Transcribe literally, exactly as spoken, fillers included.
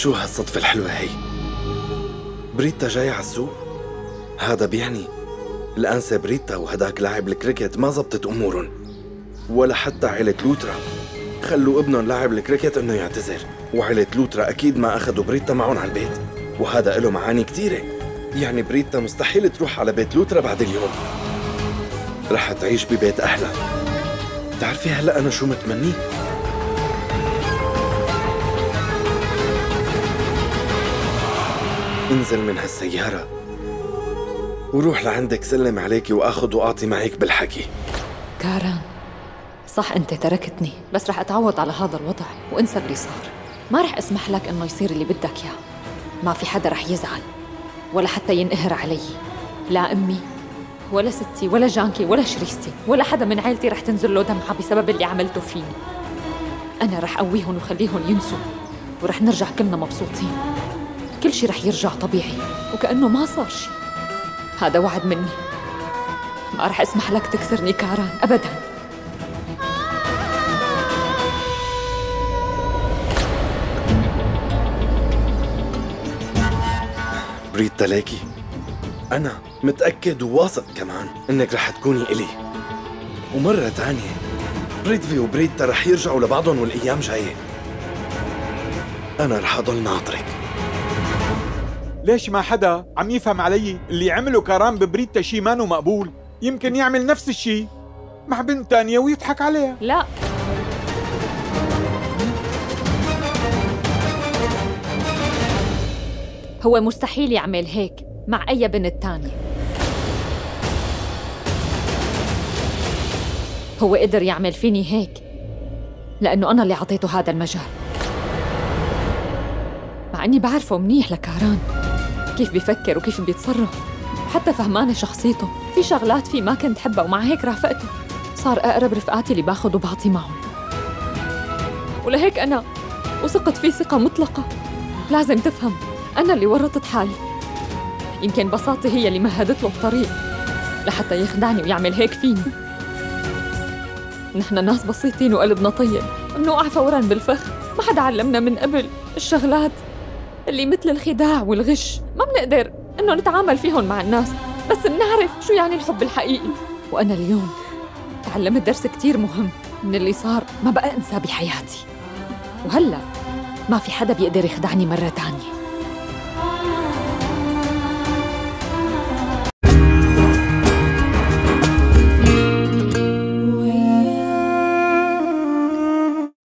شو هالصدفة الحلوة هي؟ بريتا جاي على السوق؟ هذا بيعني الأنسة بريتا وهداك لاعب الكريكت ما زبطت أمورهم، ولا حتى عيلة لوترا خلوا ابنهم لاعب الكريكت إنه يعتذر، وعيلة لوترا أكيد ما أخذوا بريتا معهم على البيت، وهذا له معاني كتيرة. يعني بريتا مستحيل تروح على بيت لوترا بعد اليوم، رح تعيش ببيت أهلها. بتعرفي هلأ أنا شو متمني؟ انزل من هالسيارة وروح لعندك، سلم عليكي وآخذ وأعطي معك بالحكي. كاران، صح أنت تركتني، بس رح أتعود على هذا الوضع وانسى اللي صار. ما رح أسمح لك إنه يصير اللي بدك إياه. ما في حدا رح يزعل ولا حتى ينقهر علي، لا أمي ولا ستي ولا جانكي ولا شريستي ولا حدا من عائلتي رح تنزل له دمعة بسبب اللي عملته فيني. أنا رح قويهم وخليهم ينسوا، ورح نرجع كلنا مبسوطين. كل شي رح يرجع طبيعي وكأنه ما صار شي. هذا وعد مني. ما رح أسمح لك تكسرني كاران أبداً. بريتا ليكي، أنا متأكد وواثق كمان إنك رح تكوني إلي. ومرة تانية بريتفي وبريتا رح يرجعوا لبعضهم والأيام جاية. أنا رح أضل ناطرك. ليش ما حدا عم يفهم علي؟ اللي عمله كاران ببريتا شي مانو مقبول. يمكن يعمل نفس الشي مع بنت تانية ويضحك عليها. لا، هو مستحيل يعمل هيك مع أي بنت تانية. هو قدر يعمل فيني هيك لأنه أنا اللي عطيته هذا المجال، مع أني بعرفه منيح لكاران، كيف بيفكر وكيف بيتصرف، حتى فهمانة شخصيته. في شغلات فيه ما كنت حبها ومع هيك رافقته، صار أقرب رفقاتي اللي باخد وبعطي معهم. ولهيك أنا وثقت فيه ثقة مطلقة. لازم تفهم أنا اللي ورطت حالي. يمكن بساطتي هي اللي مهدت له الطريق لحتى يخدعني ويعمل هيك فيني. نحن ناس بسيطين وقلبنا طيب، بنوقع فوراً بالفخ. ما حدا علمنا من قبل الشغلات اللي مثل الخداع والغش. ما بنقدر إنه نتعامل فيهم مع الناس، بس بنعرف شو يعني الحب الحقيقي. وأنا اليوم تعلمت درس كتير مهم من اللي صار، ما بقى أنساه بحياتي. وهلأ ما في حدا بيقدر يخدعني مرة تانية.